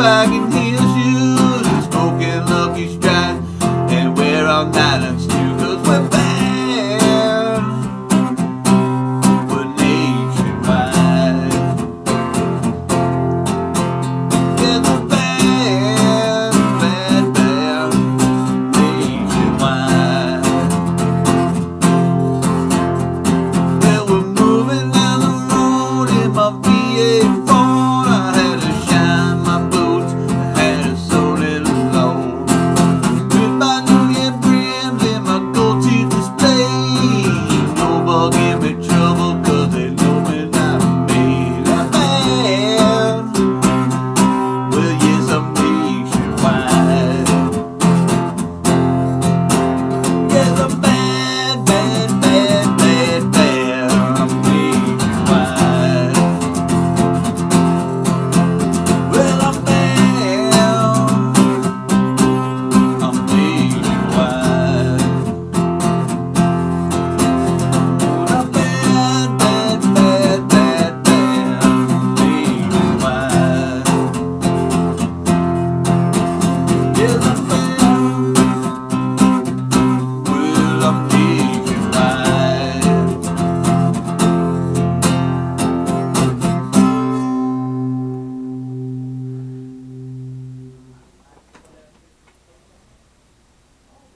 back in his shoes and smoking Lucky Strike and wear all nylons too, 'cause we're bad, we're nationwide. Yeah, we're bad, bad, bad, nationwide. Yeah, we're moving down the road in my V8 Ford. I had to shine my boots, I had to sold it alone. With my New Year brims and my gold teeth display, nobody give me trouble 'cause they know me not me. I'm bad, well yes I'm nationwide. Yes I'm bad, bad, bad, bad, bad, I'm nationwide. Well I'm bad, I'm nationwide. I'm bad, bad, bad, bad, bad, I'm nationwide. Yes I'm